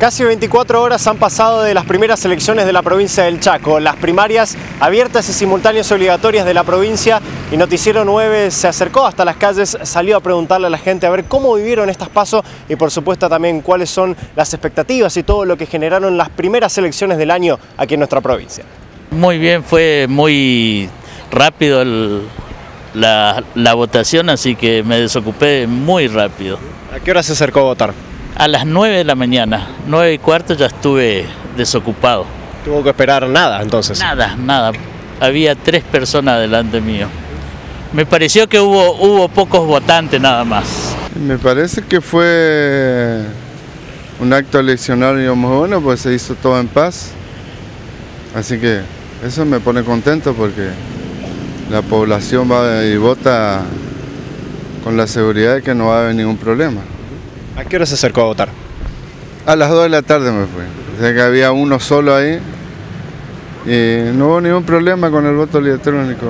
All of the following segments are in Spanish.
Casi 24 horas han pasado de las primeras elecciones de la provincia del Chaco, las primarias abiertas y simultáneas y obligatorias de la provincia, y Noticiero 9 se acercó hasta las calles, salió a preguntarle a la gente a ver cómo vivieron estas PASO y por supuesto también cuáles son las expectativas y todo lo que generaron las primeras elecciones del año aquí en nuestra provincia. Muy bien, fue muy rápido la votación, así que me desocupé muy rápido. ¿A qué hora se acercó a votar? A las 9 de la mañana, 9:15 ya estuve desocupado. ¿Tuvo que esperar nada entonces? Nada. Había 3 personas delante mío. Me pareció que hubo pocos votantes nada más. Me parece que fue un acto eleccionario muy bueno, pues se hizo todo en paz. Así que eso me pone contento porque la población va y vota con la seguridad de que no va a haber ningún problema. ¿A qué hora se acercó a votar? A las 2 de la tarde me fui. O sea que había uno solo ahí y no hubo ningún problema con el voto electrónico.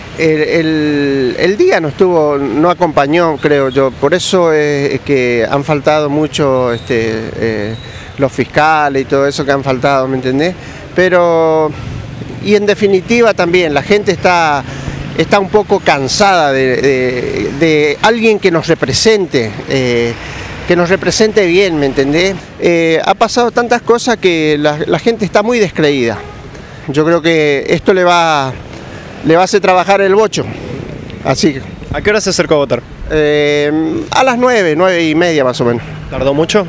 El día no acompañó, creo yo, por eso es que han faltado mucho los fiscales y todo eso que han faltado, ¿me entendés? Pero, y en definitiva también, la gente está un poco cansada de alguien que nos represente bien, ¿me entendés? Ha pasado tantas cosas que la gente está muy descreída. Yo creo que esto le va a hacer trabajar el bocho. Así que. ¿A qué hora se acercó a votar? A las 9:30 más o menos. ¿Tardó mucho?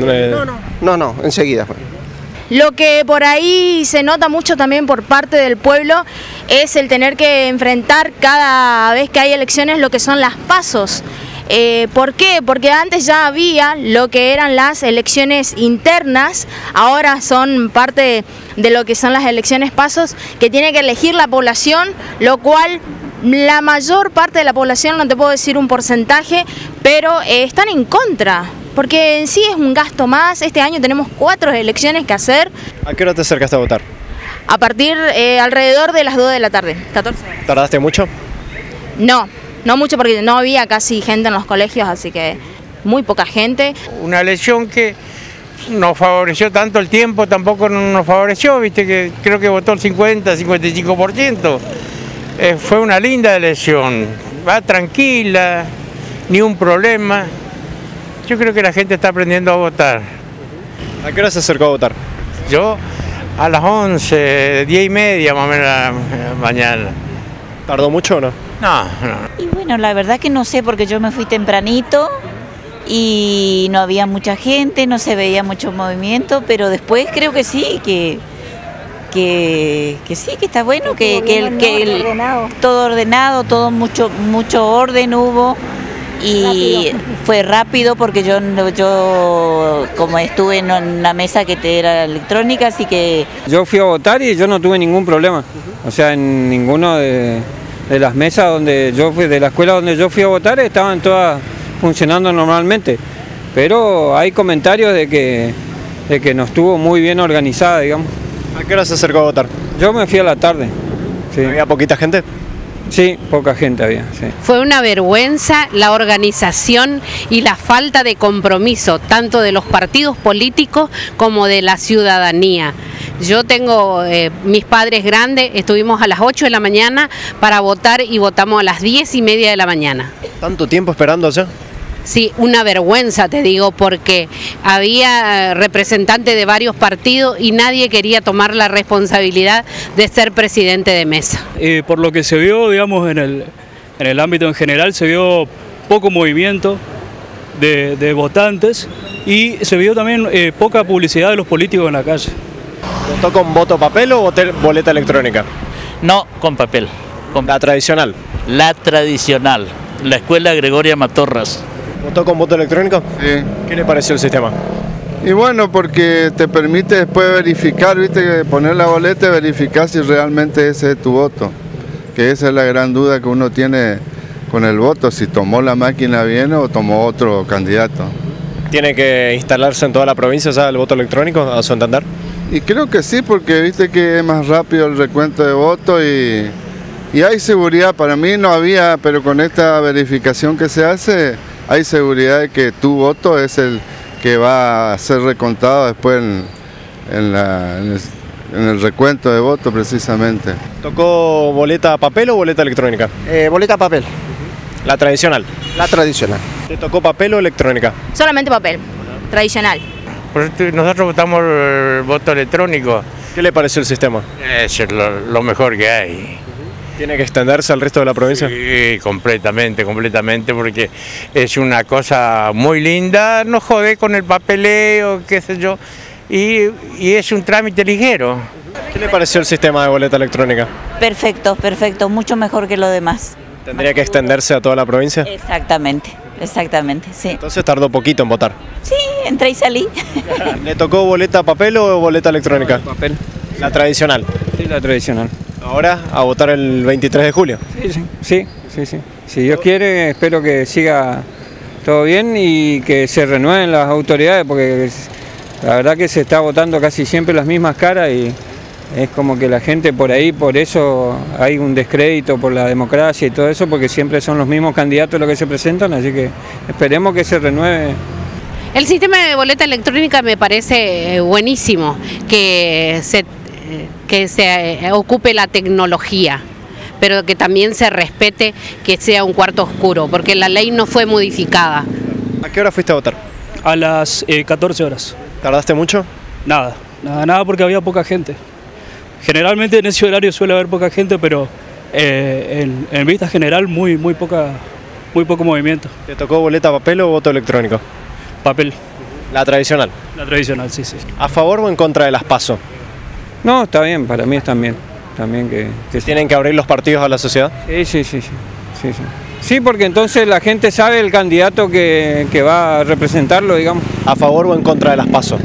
No, enseguida fue. Lo que por ahí se nota mucho también por parte del pueblo es el tener que enfrentar cada vez que hay elecciones lo que son las PASOs. ¿Por qué? Porque antes ya había lo que eran las elecciones internas, ahora son parte de lo que son las elecciones PASOs, que tiene que elegir la población, lo cual la mayor parte de la población, no te puedo decir un porcentaje, pero están en contra. Porque en sí es un gasto más. Este año tenemos 4 elecciones que hacer. ¿A qué hora te acercaste a votar? A partir alrededor de las 2 de la tarde, 14 horas. ¿Tardaste mucho? No mucho porque no había casi gente en los colegios, así que muy poca gente. Una elección que nos favoreció tanto el tiempo, tampoco nos favoreció, viste que creo que votó el 50-55%. Fue una linda elección, va tranquila, ni un problema. Yo creo que la gente está aprendiendo a votar. ¿A qué hora se acercó a votar? Yo a las 11, 10:30 más o menos la mañana. ¿Tardó mucho o no? No. Y bueno, la verdad que no sé porque yo me fui tempranito y no había mucha gente, no se veía mucho movimiento, pero después creo que sí, que sí, que está bueno, todo ordenado, todo mucho orden hubo. Y fue rápido porque yo como estuve en una mesa que era electrónica, así que... Yo fui a votar y yo no tuve ningún problema, o sea, en ninguno de las mesas donde yo fui, de la escuela donde yo fui a votar, estaban todas funcionando normalmente, pero hay comentarios de que no estuvo muy bien organizada, digamos. ¿A qué hora se acercó a votar? Yo me fui a la tarde. Sí. ¿Había poquita gente? Sí, poca gente había, sí. Fue una vergüenza la organización y la falta de compromiso, tanto de los partidos políticos como de la ciudadanía. Yo tengo mis padres grandes, estuvimos a las 8 de la mañana para votar y votamos a las 10:30 de la mañana. ¿Tanto tiempo esperando allá? Sí, una vergüenza te digo, porque había representantes de varios partidos y nadie quería tomar la responsabilidad de ser presidente de mesa. Por lo que se vio, digamos, en el ámbito en general, se vio poco movimiento de votantes y se vio también poca publicidad de los políticos en la calle. ¿Votó con voto papel o boleta electrónica? No, con papel. ¿La tradicional? La tradicional, la escuela Gregoria Matorras. ¿Votó con voto electrónico? Sí. ¿Qué le pareció el sistema? Y bueno, porque te permite después verificar, viste, poner la boleta y verificar si realmente ese es tu voto. Que esa es la gran duda que uno tiene con el voto, si tomó la máquina bien o tomó otro candidato. ¿Tiene que instalarse en toda la provincia ya el voto electrónico, a su entender? Y creo que sí, porque viste que es más rápido el recuento de votos y hay seguridad. Para mí no había, pero con esta verificación que se hace, hay seguridad de que tu voto es el que va a ser recontado después en el recuento de votos precisamente. ¿Tocó boleta papel o boleta electrónica? Boleta papel. La tradicional. La tradicional. ¿Te tocó papel o electrónica? Solamente papel, tradicional. Nosotros votamos el voto electrónico. ¿Qué le pareció el sistema? Es lo mejor que hay. ¿Tiene que extenderse al resto de la provincia? Sí, completamente, porque es una cosa muy linda, no jode con el papeleo, qué sé yo, y es un trámite ligero. ¿Qué le pareció el sistema de boleta electrónica? Perfecto, perfecto, mucho mejor que lo demás. ¿Tendría que extenderse a toda la provincia? Exactamente, sí. Entonces tardó poquito en votar. Sí, entré y salí. ¿Le tocó boleta papel o boleta electrónica? Papel. La tradicional. Sí, la tradicional. Ahora a votar el 23 de julio. Sí. Si Dios quiere, espero que siga todo bien y que se renueven las autoridades, porque la verdad que se está votando casi siempre las mismas caras y es como que la gente por ahí, por eso hay un descrédito por la democracia y todo eso, porque siempre son los mismos candidatos los que se presentan, así que esperemos que se renueve. El sistema de boleta electrónica me parece buenísimo, que se ocupe la tecnología, pero que también se respete que sea un cuarto oscuro, porque la ley no fue modificada. ¿A qué hora fuiste a votar? A las 14 horas. ¿Tardaste mucho? Nada porque había poca gente. Generalmente en ese horario suele haber poca gente, pero en vista general muy poco movimiento. ¿Te tocó boleta papel o voto electrónico? Papel. La tradicional. La tradicional, sí. ¿A favor o en contra de las PASO? No, está bien, para mí está bien. También que ¿Tienen que abrir los partidos a la sociedad? Sí. Sí, porque entonces la gente sabe el candidato que va a representarlo, digamos. ¿A favor o en contra de las PASO?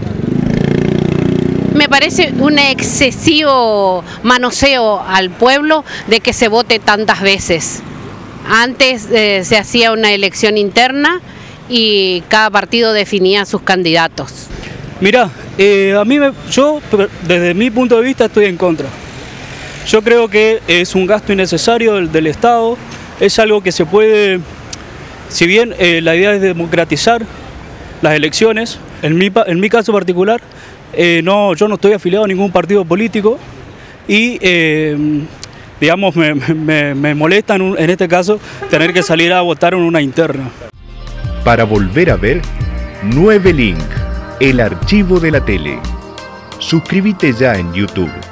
Me parece un excesivo manoseo al pueblo de que se vote tantas veces. Antes se hacía una elección interna y cada partido definía sus candidatos. Mirá, yo desde mi punto de vista estoy en contra. Yo creo que es un gasto innecesario del Estado, es algo que se puede, si bien la idea es democratizar las elecciones, en mi caso particular, yo no estoy afiliado a ningún partido político y digamos me molesta en este caso tener que salir a votar en una interna. Para volver a ver 9 Link, el archivo de la tele. Suscríbete ya en YouTube.